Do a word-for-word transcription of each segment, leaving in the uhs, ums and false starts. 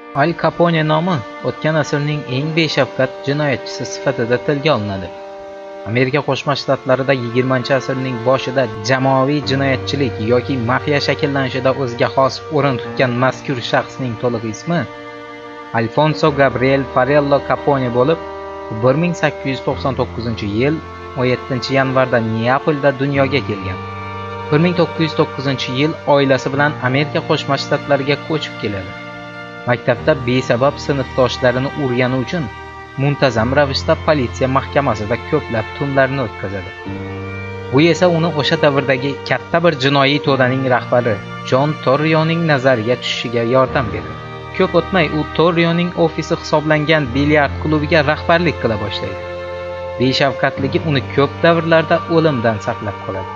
Al Capone nomi o'tgan asrning eng beshafqat jinoyatchisi sifatida tilga olinadi. Amerika Qo'shma Shtatlarida yigirmanchi asrning boshida jamoaviy jinoyatchilik yoki mafiya shakllanishida o'ziga xos o'rin tutgan mazkur shaxsning to'liq ismi Alfonso Gabriel Farello Capone bo'lib, bir ming sakkiz yuz to'qson to'qqizinchi yil o'n yettinchi yanvarda Neapolda dunyoga kelgan. bir ming to'qqiz yuz to'qqizinchi yil oilasi bilan Amerika Qo'shma Shtatlariga ko'chib keladi. Maktabda besabab sinfdoshlarini urgani uchun muntazam ravishda politsiya mahkamasida ko'plab tunlarni o'tkazadi. Bu esa uni o'sha davrdagi katta bir jinoiy to'daning rahbari John Torrioning nazariga tushishiga yordam beradi. Ko'p o'tmay u Torrioning ofisi hisoblangan bilyard klubiga rahbarlik qila boshlaydi. Beshafqatligi uni ko'p davrlarda o'limdan saqlab qoladi.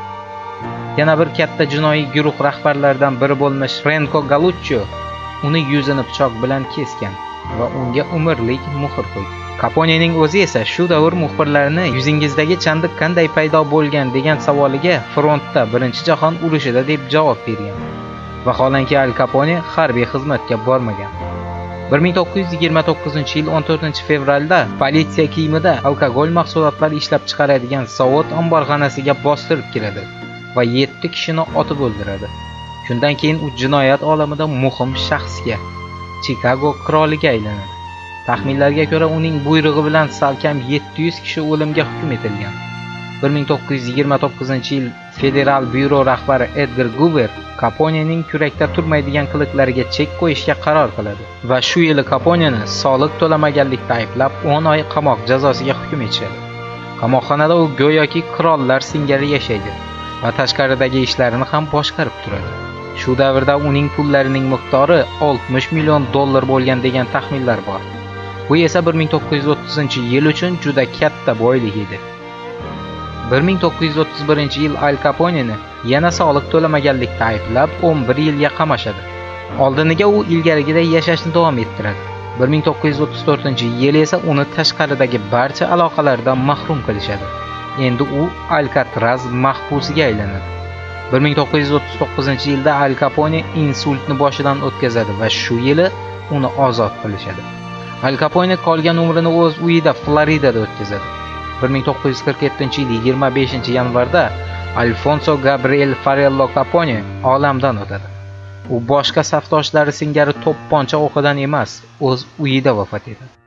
Yana bir katta jinoiy guruh rahbarlaridan biri bo'lmish Renko Galuccio uni yuzini pichoq bilan kesgan va unga umrlik muhr qo'ydi. Caponening o'zi esa shu davr muxbirlarini yuzingizdagi chandiq qanday paydo bo'lgan degan savoliga frontda Birinchi jahon urushida deb javob bergan. Vaholanki Al Capone harbiy xizmatga bormagan. bir ming to'qqiz yuz yigirma to'qqizinchi yil o'n to'rtinchi fevralda politsiya kiyimida alkogol mahsulotlari ishlab chiqaradigan zavod omborxonasiga bostirib kiradi va yetti kishini otib o'ldiradi. Shundan keyin u jinoyat olamida muhim shaxsga, Chicago qiroliga aylanadi. Taxminlarga ko'ra, uning buyrug'i bilan salkam yetti yuz kishi o'limga hukm etilgan. bir ming to'qqiz yuz yigirma to'qqizinchi yil Federal byuro rahbari Edgar Hoover Caponening kurakda turmaydigan qiliqlariga chek qo'yishga qaror qiladi va shu yili Caponeni soliq to'lamaganlikda ayblab o'n oy qamoq jazosiga hukm etishadi. Qamoqxonada u go'yoki qirollar singari yashaydi va tashqaridagi ishlarini ham boshqarib turadi. Shu davrda uning pullarining miqdori oltmish million dollar bo'lgan degan taxminlar bor. Bu esa bir ming to'qqiz yuz o'ttizinchi yil uchun juda katta boylik edi. bir ming to'qqiz yuz o'ttiz birinchi yil Al Caponeni yana soliq to'lamaganlikda ayblab o'n bir yilga qamashadi. Oldiniga u ilgarigiday yashashni davom ettiradi. bir ming to'qqiz yuz o'ttiz to'rtinchi yil esa uni tashqaridagi barcha aloqalardan mahrum qilishadi. Endi u Alcatraz mahbusiga aylanadi. bir ming to'qqiz yuz o'ttiz to'qqizinchi yilda Al Capone insultni boshidan o'tkazadi va shu yili uni ozod qilishadi. Al Capone qolgan umrini o'z uyida Floridada o'tkazadi. bir ming to'qqiz yuz qirq yettinchi yil yigirma beshinchi yanvarda Alfonso Gabriel Farello Capone olamdan o'tadi. U boshqa safdoshlari singari to'pponcha o'qidan emas, o'z uyida vafot etadi.